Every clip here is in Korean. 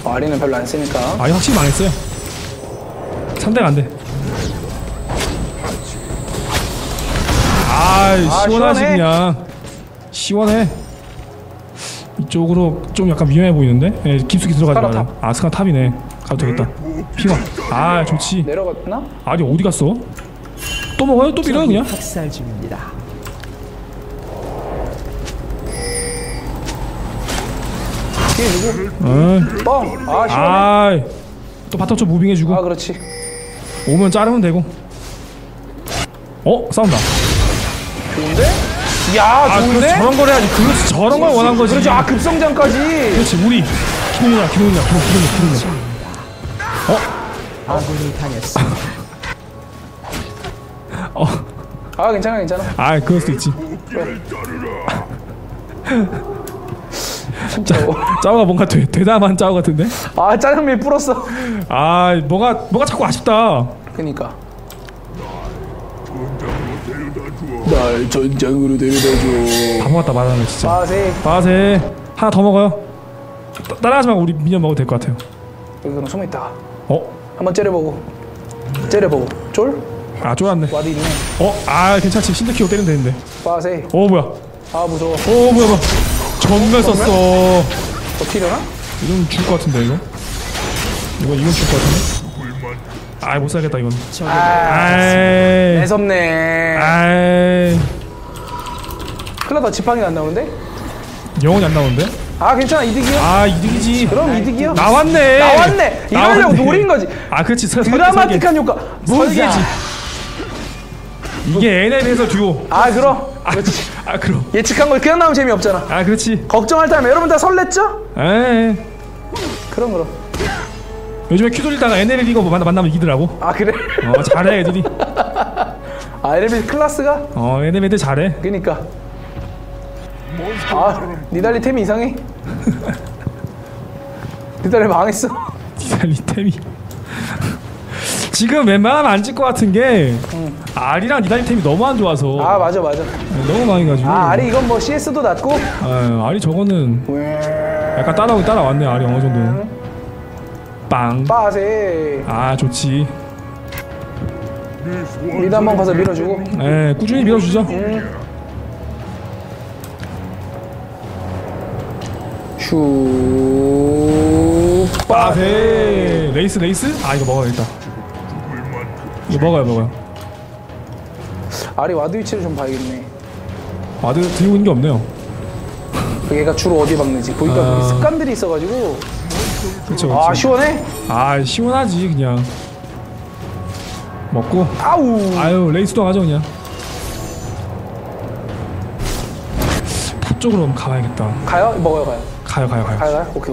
아리는 별로 안 쓰니까. 아리 확실히 망했어요. 상대가 안 돼. 시원하지 시원해. 그냥. 시원해. 이쪽으로 좀 약간 위험해 보이는데? 예, 깊숙이 들어가지 스카라 마요. 아, 스카 탑이네. 가도 되겠다. 핑화. 아, 좋지. 내려갔나? 아니, 어디 갔어? 또 먹어요? 또 밀어요, 그냥? 학살 중입니다. 뒤에 누구? 뻥! 아, 시원해. 아, 또 바텀 좀 무빙해주고. 아, 그렇지. 오면 자르면 되고. 싸운다. 좋은데? 야, 좋은데? 그렇지, 저런 걸 해야지. 그렇지, 저런 걸 원한 거지. 그렇지, 급성장까지. 그렇지, 우리. 기동이야. 아군이 당했습니다. 아, 괜찮아. 아, 그럴 수도 있지. 진짜. 짜오가 뭔가 되다만 짜오 같은데? 아, 짜장면 불었어. 아, 뭐가 자꾸 아쉽다. 그니까. 날 전장으로 데려다줘. 다 먹었다 말하는 거 진짜. 빠세. 하나 더 먹어요. 따라하지 말고 우리 미니언 먹어도 될 것 같아요. 여기 그럼 숨어있다가 한번 째려보고 쫄? 아, 쫄았네. 와드 있네. 괜찮지. 신드키오 때리면 되는데. 빠세. 뭐야. 아, 무서워. 뭐야. 전멸 썼어. 버티려나? 이건 죽을 것 같은데, 이건 죽을 것 같은데? 못 살겠다, 이건. 매섭네. 클라다 지팡이가 안 나오는데? 영혼이 안 나오는데? 괜찮아. 이득이야? 이득이지. 그럼 이득이야? 나왔네. 이러려고 노린 거지. 그렇지. 드라마틱한 효과. 설계지. 이게 NL에서 듀오. 그럼. 그렇지. 그럼. 예측한 거 그냥 나오면 재미없잖아. 그렇지. 걱정할 타면 여러분 다 설렜죠? 그럼. 요즘에 큐 돌리다가 NL 리거 만나면 이기더라고. 그래? 잘해 애들이. LB 클라스가? NL 애들 잘해. 그니까. 니달리 템이 이상해. 니달리 망했어. 니달리 템이. 지금 웬만하면 안 질 것 같은 게 아리랑 니달리 템이 너무 안 좋아서. 맞아. 너무 망해가지고. 아리 이건 뭐 CS도 낮고. 아리 저거는 약간 따라왔네. 아리 어느 정도. 빵. 빠세. 좋지. 미드 한번 가서 밀어주고. 꾸준히 밀어주죠. 슈. 빠세. 레이스. 이거 먹어야겠다. 이거 먹어요. 아리 와드 위치를 좀 봐야겠네. 와드 들고 있는 게 없네요. 얘가 주로 어디 박는지 보니까 습관들이 있어가지고. 그쵸. 시원해? 시원하지 그냥. 먹고. 레이스도 하죠 그냥. 푸 쪽으로 한번 가봐야겠다. 가요? 먹어요. 가요? 오케이.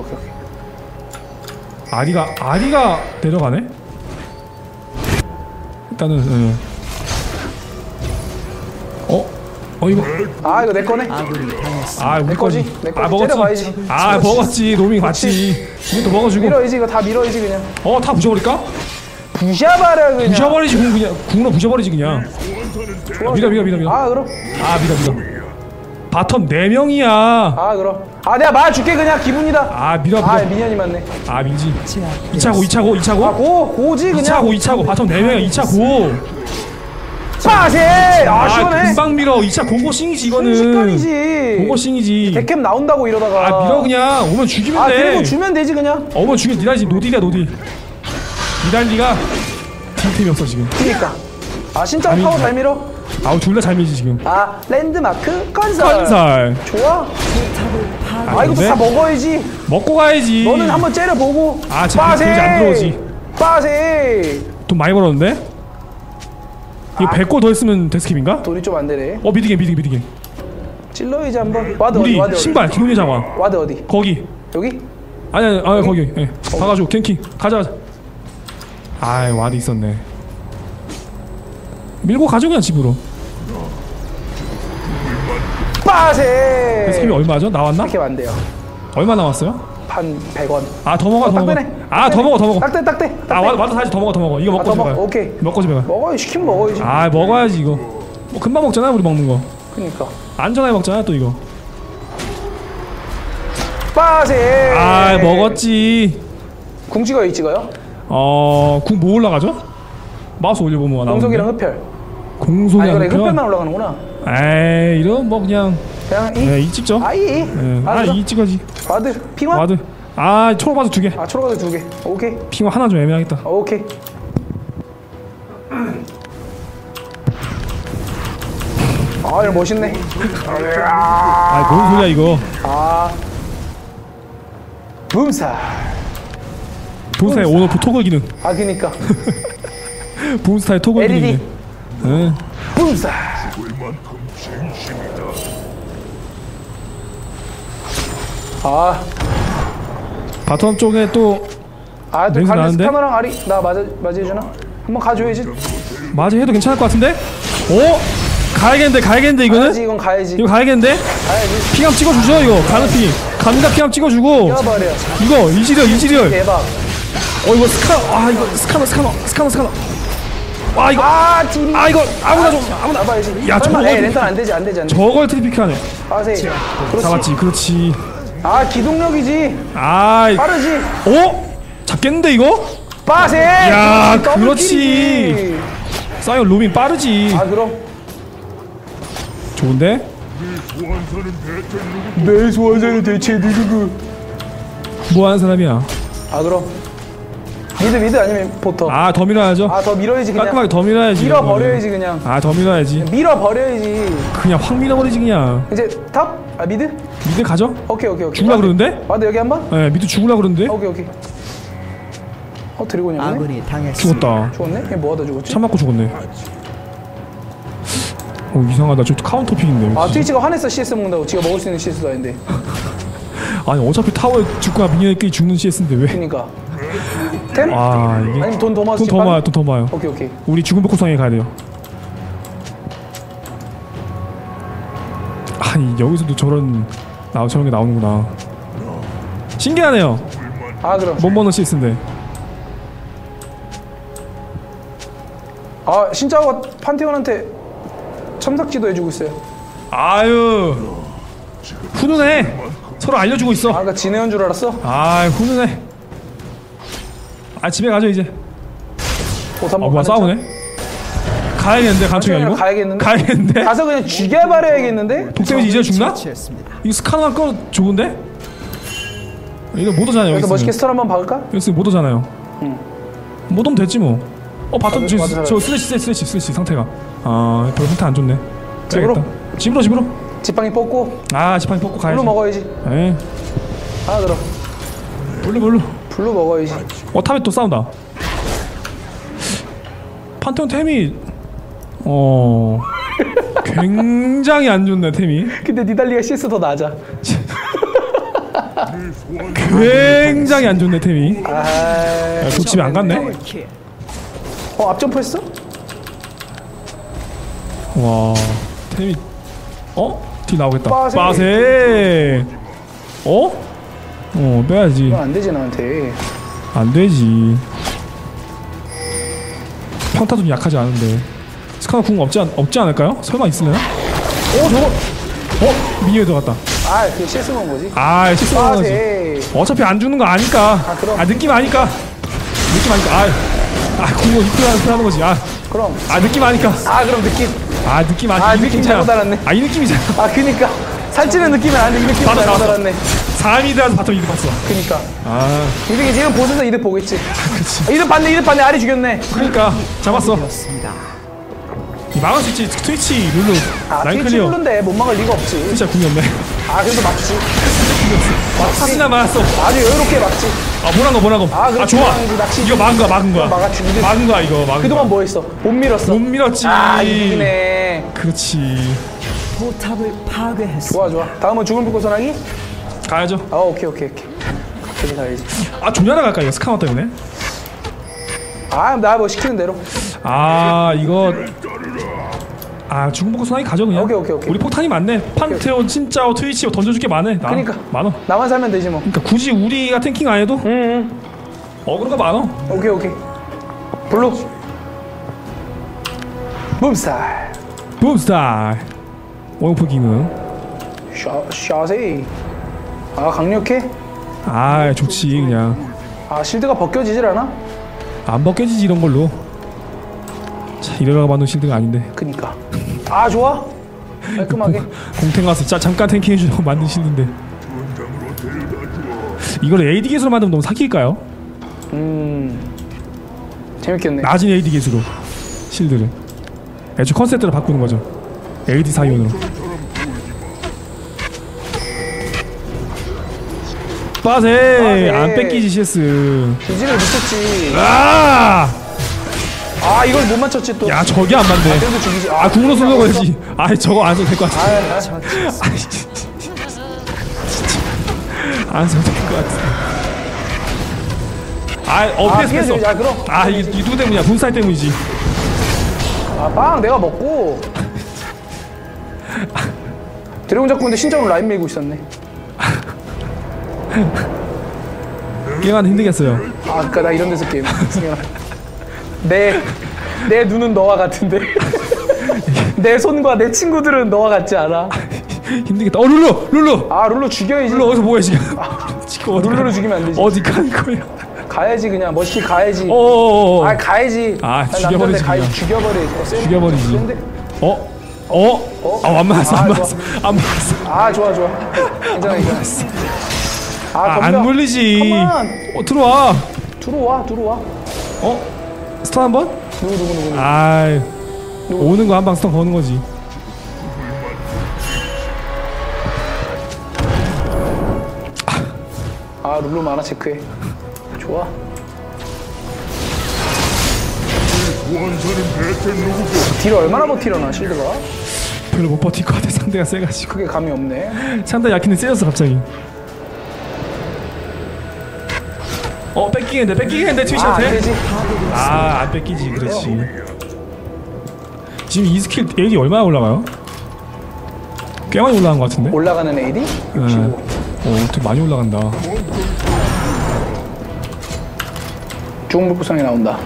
아리가 내려가네? 일단은 이거. 이거 내 거네. 우리 거지. 내 거지. 먹었지. 먹었지. 노밍 맞지. 이것도 먹어주고. 밀어야지. 이거 다 밀어야지 그냥. 다 부셔버릴까? 부셔버려 그냥. 부셔버리지 그냥. 궁으로 부셔버리지 그냥. 밀어. 그럼. 밀어. 바텀 4명이야. 그럼. 내가 말줄게 그냥 기분이다. 밀어. 미니언이 많네. 밀지. 2차고. 고지 그냥. 2차고. 바텀 4명이야. 2차 고. 빠세. 시원해. 금방 밀어. 2차 공고싱이지 이거는. 순식간이지. 공고싱이지. 데캠 나온다고 이러다가. 밀어 그냥. 오면 죽이면 돼. 그리고 주면 되지 그냥. 오면 죽이면 니달리 노딜이야 노딜. 니달리가 딜템이 없어 지금. 그니까. 신짜오 파워 잘 밀어. 둘 다 잘 밀지 지금. 랜드마크 건설. 좋아. 이것도 다 먹어야지. 먹고 가야지. 너는 한번 째려보고. 빠세. 안 들어오지. 빠세. 돈 많이 벌었는데? 이거 100골 더 했으면 데스킵인가? 돈이 좀 안 되네. 미드겐. 찔러야지 한번. 와드 우리 어디? 신발 기동의 장화. 와드 어디? 거기. 여기? 아니 거기. 가가지고 갱킹 가자. 와드 있었네. 밀고 가죠 그냥 집으로. 빠세. 데스킵이 얼마죠? 나왔나? 이렇게 안 돼요. 얼마 나왔어요? 한 100원. 더 먹어. 더 먹어. 딱대. 와드 사야지. 더 먹어. 이거 먹고 집에 가. 오케이. 먹고 집에 가. 먹어야지. 시키면 먹어야지. 먹어야지 이거. 금방 먹잖아 우리 먹는 거. 그니까. 안전하게 먹잖아 또 이거. 빠세. 먹었지. 궁 찍어요, 이 찍어요? 궁 뭐 올라가죠? 마우스 올려보면 나오는데. 공속이랑 흡혈. 아, 공속이랑 이거 흡혈? 흡혈만 올라가는구나. 에이, 이런 뭐 그냥 이? 네, 이 찍죠. 이? 이 찍어지. 와드. 핑화? 와드. 초록바드 2개. 아, 초록와드 2개. 오케이. 핑화 하나 좀 애매하겠다. 오케이. 이거 멋있네. 뭔 소리야 이거. 붐사. 본스타의 온오프 토글 기능. 그니까. 본스타의 토글 LED. 기능. 응. 붐사. 바텀 쪽에 또 또 냄새 갈리 나는데? 스카너랑 아리 나 맞이해주나? 한번 가줘야지. 맞아 해도 괜찮을 것 같은데? 가야겠는데 이거는? 가야지, 이건 가야지. 이거 가야겠는데? 가야지. 피감 찍어주죠 이거. 가는 피. 감각 피감 찍어주고. 뛰어버려. 이거 이지리얼. 대박. 이거 스카너. 이거. 딜이. 이거 아무나 나봐야지. 야, 설마, 저거 렌탈 안 되지. 저걸 트리피크하네. 빠세. 잡았지. 그렇지. 기동력이지. 아이. 빠르지. 잡겠는데 이거? 빠세. 야, 더블 그렇지. 킬이지. 사이언 루민 빠르지. 그럼. 좋은데? 내 소환사는 대체 누구고? 뭐하는 사람이야? 그럼. 미드 아니면 보터. 더 밀어야죠. 더 밀어야지 그냥. 깔끔하게 더 밀어야지. 밀어버려야지 그냥. 더 밀어야지. 밀어버려야지. 그냥 확 밀어버리지 그냥. 이제 탑? 미드? 미드 가죠? 오케이. 죽으려 그러는데? 와드 여기 한 번? 네, 미드 죽으려 그러는데? 오케이. 드래곤이었네? 아군이 당했습니다. 죽었다. 죽었네? 얘 뭐하다 죽었지? 참 맞고 죽었네. 이상하다. 저 카운터 픽인데. 트위치가 화냈어. CS 먹는다고. 지가 먹을 수 있는 CS도 아닌데. 아니 어차피 타워에 죽거나 미니언끼리 죽는 CS인데 왜? 그니까. 템? 이게 아니면 돈 더 모아서 돈 더 모아요. 오케이. 우리 죽은 벽구상에 가야 돼요. 여기서도 저런 게 나오는구나. 신기하네요. 그럼. 못 먹는 CS인데. 신짜오가 판테온한테 첨삭지도 해주고 있어요. 훈훈해. 서로 알려주고 있어. 그러니까 지네온 줄 알았어? 훈훈해. 집에 가죠 이제. 뭐야 싸우네. 가야겠는데 간청이 아니고? 가야겠는데? 가서 그냥 죽여버려야겠는데? 독세미지 이제 죽나? 처치했습니다. 이거 스카너 거 좋은데? 이거 못 오잖아요. 그래서 멋있게 스토리 한번 박을까? 여기서 못 오잖아요. 못 오면 됐지 뭐. 바텀 저 슬래시 상태가 별로 상태 안 좋네. 집으로. 지팡이 뽑고 지팡이 뽑고 가야지. 블루 먹어야지. 에. 그럼 블루 먹어야지. 탑에 또 싸운다. 판테온 템이 굉장히 안 좋네 템이. 근데 니달리가 CS 더 낮아. 굉장히 안 좋네 템이. 집에 안 갔네. 앞점프했어? 와 템이 뒤 나오겠다. 빠세. 빠세. 빼야지. 이건 안 되지 나한테. 안 되지. 평타 좀 약하지 않은데. 스카너 궁 없지 않을까요? 설마 있으려나? 저거. 미니에 들어갔다. 그게 CS 먹은 거지. 실수 먹은 거지. 빠세. 어차피 안 주는 거 아니까. 그럼. 느낌 아니까. 궁 이끌하는 거지. 그럼. 느낌 아니까. 그럼 느낌. 느낌 아니까. 느낌 잘못 알았네. 이 느낌이잖아. 그니까. 살찌는 느낌은 아닌데 이 느낌 잘못 알았네. 4미드라서 바텀 이득 봤어. 그니까. 이득이 지금 보스에서 이득 보겠지. 이득 봤네. 아리 죽였네. 그러니까 잡았어. 그렇습니다. 막을 수 있지. 트위치 룰루 라인 트위치 클리어. 룰루인데 못 막을 리가 없지. 진짜 궁이었네. 그래도 막지. 사진나 맞았어. 아주 여유롭게 막지. 뭐라고. 그럼 좋아. 낚시. 이거 막은 거야. 막아주는데. 막은 거야 이거. 그동안 뭐 했어? 못 밀었어. 못 밀었지. 이기네. 그렇지. 포탑을 파괴했습니다. 좋아. 다음은 죽은 불꽃 소나기? 가야죠. 오케이. 갑자기 가야지. 존야라 갈까 이거 스카너 때문에? 나 뭐 시키는 대로. 이거 죽은 보고 소나기 가죠 그냥. 오케이. 우리 폭탄이 많네. 판테온, 진짜오, 트위치 던져줄 게 많네. 그러니까. 많어. 나만 살면 되지 뭐. 그러니까 굳이 우리가 탱킹 안 해도 어그로가 많어. 오케이. 블루. 붐스타일. 붐스타일. 원오프 기능. 샤세. 강력해? 좋지 그냥. 아 실드가 벗겨지질 않아? 안 벗겨지지 이런 걸로. 자 이래라고 만든 실드가 아닌데. 그니까. 아 좋아. 깔끔하게. 공탱 가서 자 잠깐 탱킹해주려고 만든 실드인데. 이걸 AD 기술로 만들면 너무 사기일까요? 재밌겠네. 낮은 AD 기술로 실드를. 애초 컨셉대로 바꾸는 거죠. AD 사이온으로. 빠세 안 뺏기지 CS. 기지를 미쳤지. 아! 아 이걸 못 맞췄지 또. 야 저기 안 맞네. 그래도 죽이지. 아 궁으로 쏘려고 해야지. 아 저거 안 써도 될 것 같아. 안 써도 될 것 같아. 피했어 피해줘. 피했어. 야 그럼. 이게 누구 때문이야? 분살 때문이지. 빵 내가 먹고. 드래곤 잡고 근데 신작으로 라인 밀고 있었네. 게임하는 힘들겠어요. 그니까 나 이런 데서 게임. 내 눈은 너와 같은데. 내 손과 내 친구들은 너와 같지 않아. 힘들겠다. 룰루. 룰루 죽여야지. 룰루 어디서 뭐해 지금? 지금 룰루를 죽이면 안 되지. 어디 가는 거야? 가야지 그냥 멋있게 가야지. 어어어. 가야지. 죽여버리지 그냥. 죽여버리지. 안 맞았어. 안 맞았어. 좋아. 괜찮아. 안 물리지. 컴온. 들어와. 들어와. 스턴 한 번? 누구? 오는 거 한 방 스턴 거는 거지. 룰루 만화 체크해. 좋아. 딜 얼마나 버티려나 실드가? 별로 못 버틸 것 같아. 상대가 세가지고. 그게 감이 없네. 상대 약했는데 세졌어 갑자기. 뺏기겠는데 트위셔한테? 안 되지. 안 뺏기지. 그렇지. 지금 이 스킬 AD 얼마나 올라가요? 꽤 많이 올라간 것 같은데? 올라가는 AD? 65. 되게 많이 올라간다. 죽은 불구성이 나온다.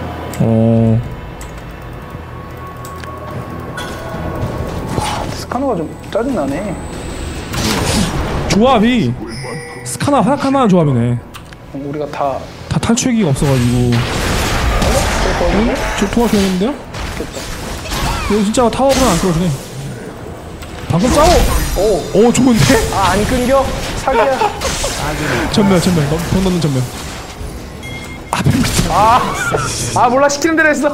스카노가 좀 짜증나네. 조합이 스카나 활약할만한 조합이네. 우리가 다 탈출기가 없어가지고. 저 도와줘야겠는데요? 이거 진짜 타워는 안 끌어주네. 방금 싸워! 오 좋은데? 안 끊겨? 사기야. 전멸 돈 넣는 전멸. 몰라 시키는 대로 했어.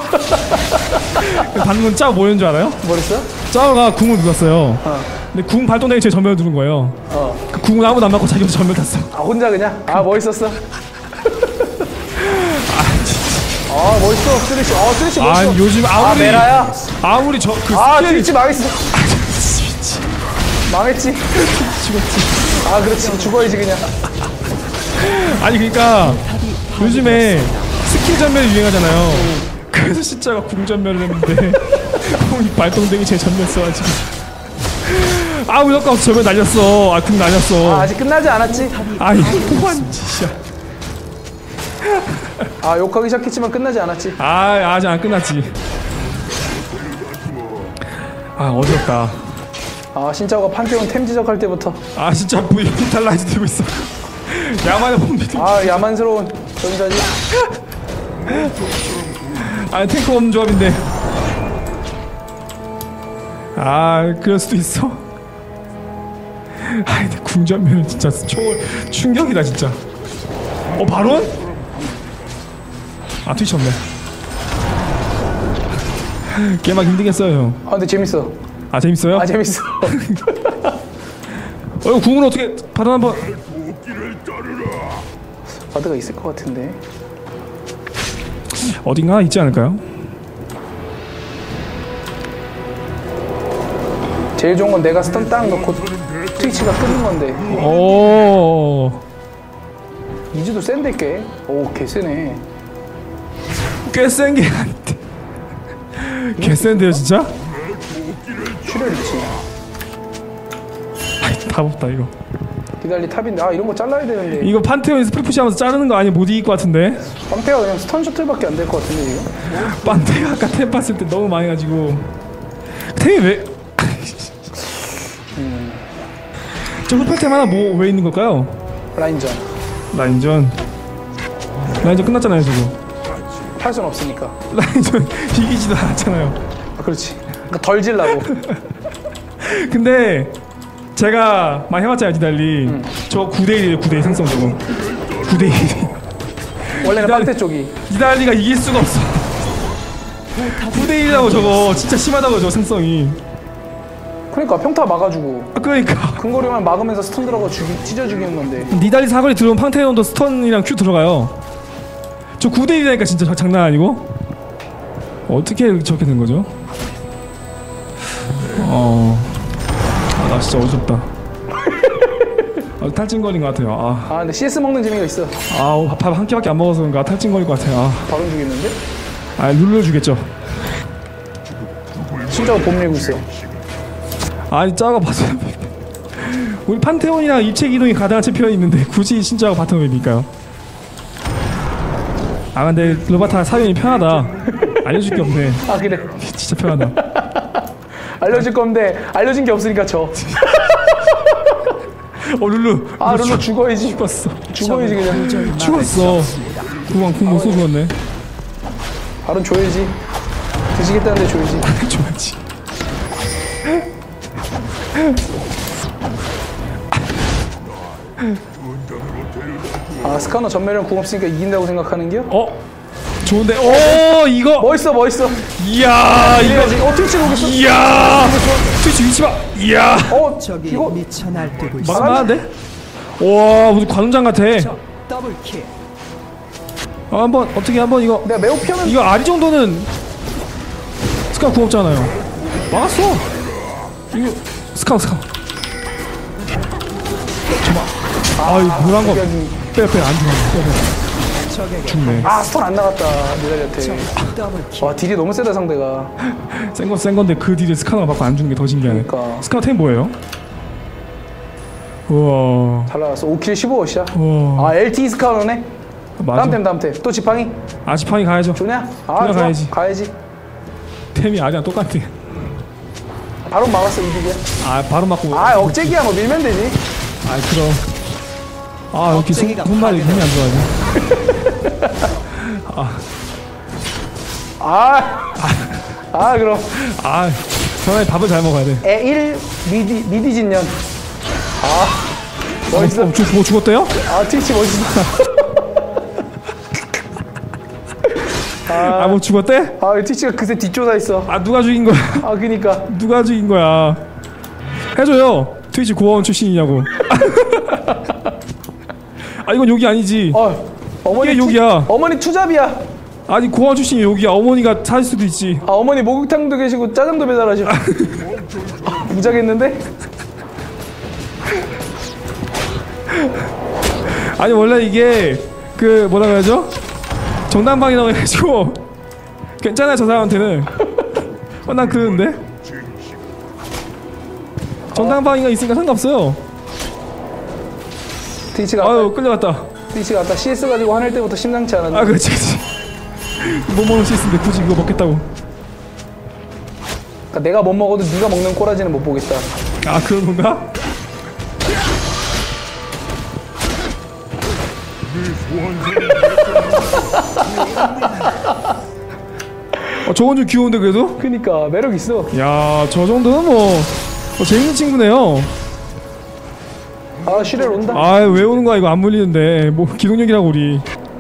방금 짜오 뭐였는 줄 알아요? 뭐랬어? 짜오가 궁을 눌렀어요. 근데 궁 발동되기 전에 전멸 누른 거예요. 그 궁을 아무도 안 맞고 자기도 전멸 탔어. 혼자 그냥? 멋있었어. 멋있어. 쓰레쉬. 쓰레쉬 멋있어. 요즘 메라야. 아무리 그 트위치 망했어. 망했지. 죽었지. 그렇지. 죽어야지 그냥. 그러니까 요즘에 스킬 전멸이 유행하잖아요. 그래서 진짜가 궁 전멸을 했는데 궁이 발동되기 전에 전멸 써가지고 무조건 전멸 날렸어. 궁 날렸어. 아직 끝나지 않았지? 이거 뭐한 짓이야. 욕하기 시작했지만 끝나지 않았지? 아직 안 끝났지. 어지럽다. 신짜오가 판테온 템 지적할 때부터. 진짜 비탈라이즈 되고 있어. 야만의 봄비들. 야만스러운 전자지. 탱크 없는 조합인데. 그럴 수도 있어. 근데 궁전면은 진짜 충격이다 진짜. 바론? 트위치 없네. 게임하기 힘들겠어요 형. 근데 재밌어. 재밌어요? 재밌어. 이거 궁으로 어떻게 바론 한번. 바드가 있을 것 같은데. 어딘가 있지 않을까요? 제일 좋은 건 내가 스턴 딱 넣고 트위치가 끊는 건데. 이즈도 센데 꽤. 개 세네. 꽤 센 게 아닌데. 개 센데요 진짜? 출혈 있지. 답 없다 이거. 기달리 탑인데 이런 거 잘라야 되는데. 이거 판테온에서 프리푸시 하면서 자르는 거 아니면 못 이길 것 같은데? 판테가 그냥 스턴 셔틀밖에 안 될 것 같은데 지금? 판테가 아까 템 봤을 때 너무 많이 가지고 템이 왜... 저 흡혈템 하나 왜 있는 걸까요? 라인전. 라인전 끝났잖아요 지금. 할 수는 없으니까. 라인전 이기지도 않았잖아요. 아, 그렇지. 그러니까 덜 질라고. 근데 제가 많이 해봤잖아요 니달리. 저 9대1이에요 9대1 상성 저거. 9대1. 원래는 빡대 쪽이. 니달리가 이길 수가 없어. 9대1이라고 저거 진짜 심하다고 저 상성이. 그러니까 평타 막아주고 아, 그러니까 근거리만 막으면서 스턴 들어가 찢어 죽이는 건데. 니달리 사거리 들어오면 팡테온도 스턴이랑 큐 들어가요. 저 9대1이라니까 진짜 장난 아니고. 어떻게 저렇게 된 거죠? 나 진짜 어지럽다. 탈진거린 것 같아요. 근데 CS 먹는 재미가 있어. 밥 한 끼밖에 안 먹어서 그런가 탈진거릴 것 같아요. 바로 죽였는데? 룰러 주겠죠. 진짜로 봄 내고 있어. 아니 짜가 봐서 우리 판테온이랑 입체 기동이 가능한 챔피언이 있는데 굳이 신짜가 바텀이니까요. 근데 로바타 사용이 편하다. 알려줄 게 없네. 그래. 진짜 편하다. 알려줄 건데 알려준 게 없으니까 져. 룰루. 룰루 죽어야지. 죽었어. 죽어야지 그냥. 죽었어. 궁못 쏘 죽었네. 바로 줘야지. 드시겠다는데 줘야지. 줘야지. 스카너 전멸이랑 궁 없으니까 이긴다고 생각하는 겨? 좋은데. 이거 멋있어. 이야 이거 트위치 보겠어. 이야 트위치 위치 봐. 이야 적이 이거 미쳐 날뛰고 있어. 막아나는데? 와 무슨 관음장 같아. 더블킬. 한번 어떻게 한번 이거 내가 매우 피하면 이거 아리 정도는 스카 궁 없잖아요. 막았어. 이거 스카. 잠깐. 이거 노란 거. 빼 안 죽어. 죽네. 스톤 안 나갔다 니달리한테. 더블킬. 와 딜이 너무 세다 상대가. 센 건데 그 딜을 스카너가 받고 안 주는 게 더 신기하네. 그러니까. 스카너 템 뭐예요? 우와. 잘 나갔어. 5킬 15어시야. 우와. LT 스카너네. 맞아. 다음 템. 또 지팡이. 지팡이 가야죠. 좋냐? 좋아. 가야지. 템이 아니랑 똑같아. 바로 막았어 이득이야. 바로 맞고. 억제기야 뭐 밀면 되지. 그럼. 이렇게 손발이 힘이 안 좋아하지. 그럼. 저번에 밥을 잘 먹어야 돼. 에1 미디 진년. 멋있어. 뭐 죽었대요? 트위치 멋있어. 뭐 죽었대? 트위치가 그새 뒷조사 있어. 누가 죽인 거야? 그니까. 누가 죽인 거야? 해줘요. 트위치 고아원 출신이냐고. 이건 욕이 아니지. 어머니 이게 욕이야. 어머니 투잡이야. 아니 고아원 출신이 욕이야. 어머니가 살 수도 있지. 어머니 목욕탕도 계시고 짜장도 배달하시고. 무작했는데? 아니 원래 이게 그 뭐라 그러죠? 정당방이라고 해가지고 괜찮아요 저 사람한테는. 난 그러는데 정당방위가 있으니까 상관없어요. 트위치가 끌려갔다. 트위치가 아까 CS 가지고 화낼 때부터 심상치 않았는데. 그렇지. 못 먹을 수 있는데 굳이 이거 먹겠다고. 그러니까 내가 못 먹어도 네가 먹는 꼬라지는 못 보겠다. 그런 건가? 저건 좀 귀여운데 그래도? 그니까 매력 있어. 야, 저 정도는 뭐 재밌는 친구네요. 시렐 온다. 왜 오는 거야? 이거 안 물리는데 뭐 기동력이라고 우리.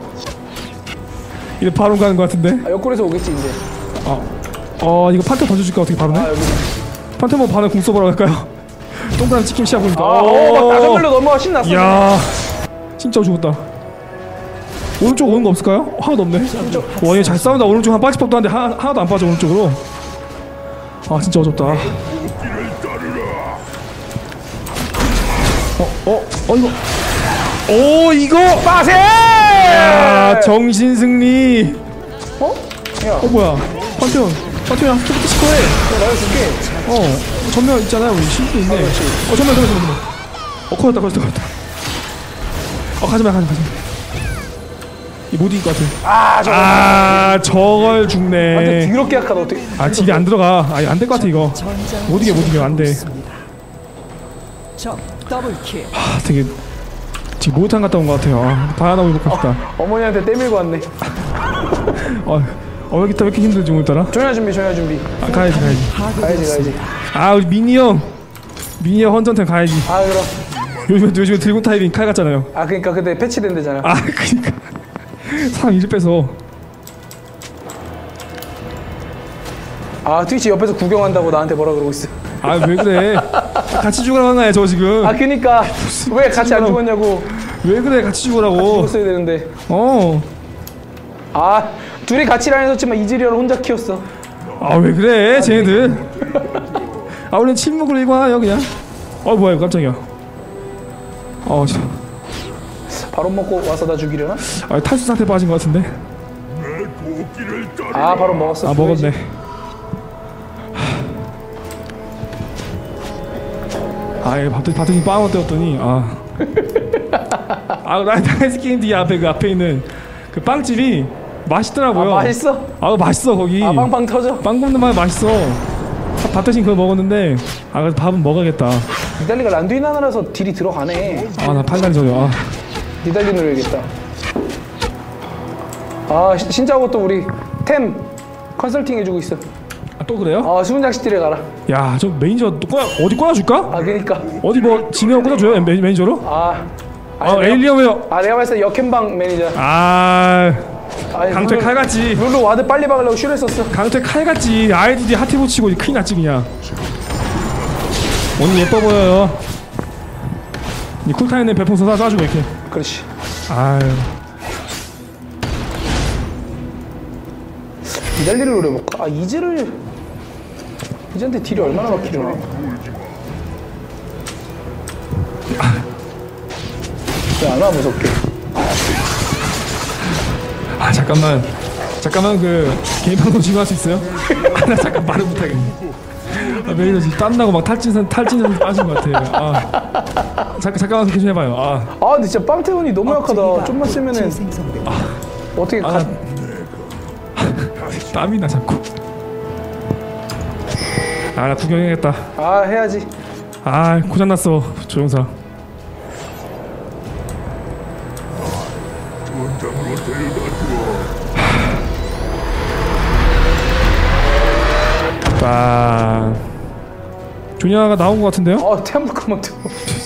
이제 바로 가는 거 같은데? 옆구리에서 오겠지 이제. 이거 판테 던져줄까? 어떻게 바로네? 여기. 판테 뭐 반에 공 써보라고 할까요? 동그란 치킨 시합 보니까. 다섯 걸로 넘어가 신났어. 이야, 진짜 죽었다. 오른쪽 오는 거 없을까요? 하나도 없네. 와, 얘 잘 싸운다. 오른쪽 한 빠질 법도 한데 하나도 안 빠져 오른쪽으로. 진짜 어렵다. 이거 빠세! 야, 정신 승리. 야, 뭐야? 판테온 한스톱 치코해. 나를 줄게. 전면 있잖아요. 우리 실수 있네. 전면. 커졌다. 가지마. 이 못 이길 것 같아. 저걸 죽네. 완전 더럽게 약하다 어떻게? 딜이 안 들어가. 안 될 것 같아 이거. 못 이겨 안 돼. 적 더블킬. 되게 지금 목욕탕 갔다 온 것 같아요. 바나나 우유 먹고 싶다. 어머니한테 떼밀고 왔네. 왜 이렇게 힘들지 오늘따라? 조냐 준비. 가야지. 가야지. 우리 민이 형 헌전템 가야지. 그럼. 요즘에 드래곤 타입인 칼 같잖아요. 그러니까 그때 패치된 데잖아. 그니까 사람 이제 빼서. 트위치 옆에서 구경한다고 나한테 뭐라 그러고 있어. 왜 그래? 같이 죽으라고 한 거야 저 지금. 그니까 왜 같이 안 죽었냐고. 왜 그래? 같이 죽으라고. 죽었어야 되는데. 둘이 같이 라인했었지만 이즈리얼을 혼자 키웠어. 왜 그래 쟤네들. 우리는 침묵을 일관하여 그냥. 뭐야 이거 깜짝이야. 바로 먹고 와서 다 죽이려나? 탈수 상태 빠진 것 같은데. 바로 먹었어. 먹었네. 바둑이 빵을 때웠더니 나이스 게임 뒤에 앞에 있는 그 빵집이 맛있더라고요. 맛있어? 맛있어 거기. 빵빵 터져? 빵 굽는 맛이 맛있어. 밥 대신 그거 먹었는데 그래도 밥은 먹어야겠다. 니달리가 란두인 하나라서 딜이 들어가네. 나 판단이 저려. 니달리 노려야겠다. 신짜고 또 우리 템 컨설팅 해주고 있어. 또 그래요? 수문장식딜에 가라. 저 매니저 또 어디 꺼놔줄까? 그니까 어디 지명 꽂아줘요 매니저로? 에일리언 왜요? 내가 봤을 때 역행방 매니저. 강퇴 칼같이. 룰루 와드 빨리 박으려고 슈랬었어. 강퇴 칼같이 아이디디 하트 붙이고 큰일 났지 그냥. 오늘 예뻐 보여요. 이 쿨타임에 별풍선 쏴주고 이렇게. 그렇지. 니달리를 노려볼까? 이제한테 딜이 얼마나 막히려나? 왜 안 와 무섭게? 잠깐만 그 개인 방송 지금 할 수 있어요? 나 잠깐 말을 못하겠네. 매일 지금 땀나고 막 탈진선 빠진 것 같아. 잠깐만 계속 해봐요. 근데 진짜 빵태원이 너무 약하다. 좀만 쓰면은 어떻게 땀이 나 자꾸. 나 구경해야겠다. 해야지. 고장났어 조영사. 조냐가 나온 것 같은데요? 태양불 트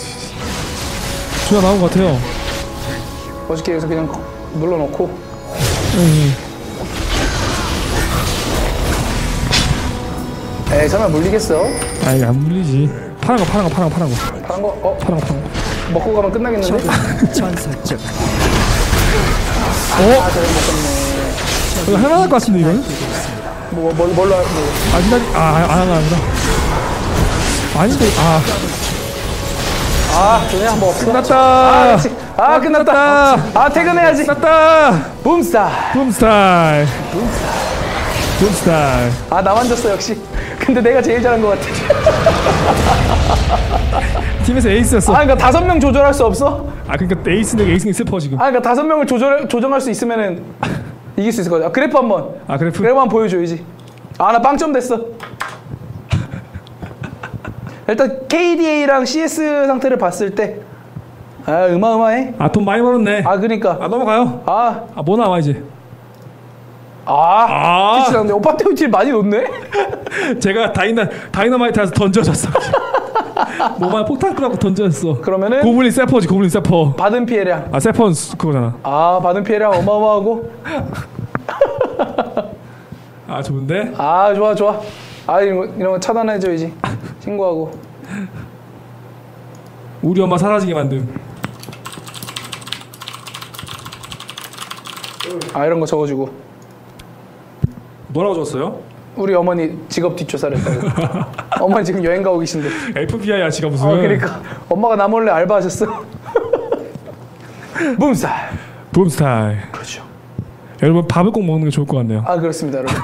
조냐 나온 것 같아요. 멋있게 해서 그냥 눌러놓고. 설마 물리겠어? 안 물리지. 파란 거. 파란 거? 먹고 가면 끝나겠는데? 전설적. 저래 먹었네. 이거 할만할 것 같은데 이거는? 뭘로 안 하나. 아닌데. 조냐 한번 끝났다. 끝났다. 퇴근해야지. 끝났다. 붐스타일. 나만 졌어 역시. 근데 내가 제일 잘한 것 같아. 팀에서 에이스였어. 그러니까 5명 조절할 수 없어? 그러니까 에이스는 슬퍼 지금. 그러니까 5명을 조정할 수 있으면은 이길 수 있을 것 같아. 그래프 한번. 그래프 한번 보여줘야지. 나 빵점 됐어. 일단 KDA랑 CS 상태를 봤을 때 어마어마해. 돈 많이 벌었네. 그러니까. 넘어가요. 뭐 나와 이제. 티치 나는데 오빠 태우 딜 많이 넣네? 제가 다이너마이트에서 던져졌어. 뭐만 폭탄 끄라고 던져졌어. 그러면은 고블린 세퍼. 받은 피해량. 세퍼는 그거잖아. 받은 피해량 어마어마하고. 좋은데? 좋아. 이런 거 차단해줘야지. 신고하고. 우리 엄마 사라지게 만듦. 이런 거 적어주고. 뭐라고 적었어요? 우리 어머니 직업 뒷조사를 했다고. 어머니 지금 여행 가고 계신데. FBI야 지가 무슨. 그러니까 엄마가 나 몰래 알바하셨어. 붐스타일. 그렇죠. 여러분 밥을 꼭 먹는 게 좋을 것 같네요. 그렇습니다 여러분.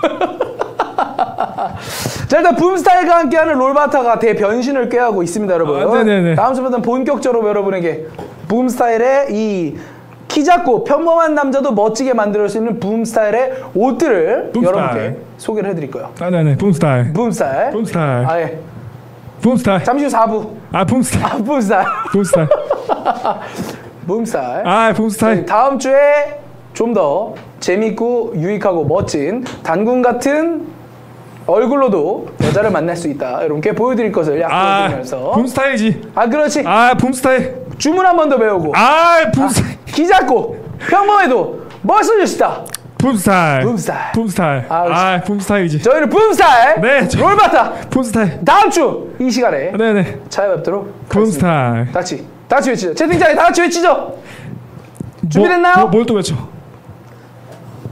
자, 일단 붐스타일과 함께하는 롤바타가 대변신을 꾀하고 있습니다 여러분. 네네네. 다음 주부터는 본격적으로 여러분에게 붐스타일의 이 키 작고 평범한 남자도 멋지게 만들 수 있는 붐스타일의 옷들을 여러분께 소개를 해드릴 거예요. 네네. 붐스타일. 예. 붐스타일. 잠시 후 4부. 붐스타일. 붐스타일. 붐스타일. 아, 붐스타일. 다음 주에 좀 더 재밌고 유익하고 멋진 단군 같은 얼굴로도 여자를 만날 수 있다. 여러분께 보여드릴 것을 약속드리면서. 붐스타일이지. 아, 그렇지. 아, 붐스타일. 주문 한 번 더 배우고. 아, 붐스타일. 키 작고 평범해도 멋있을 수 있다. 붐스타일. 붐스타일. 붐스타일. 아, 붐스타일이지. 저희는 붐스타일. 네, 롤바타. 붐스타일. 다음 주 이 시간에 네네. 찾아뵙도록 붐스타일. 다 같이 외치죠. 채팅창에 다 같이 외치죠. 준비됐나요? 뭘 또 외쳐?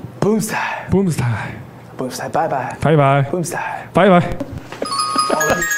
붐스타일. 붐스타일. 붐스타일. 바이바이. 바이바이. 붐스타일. 바이바이.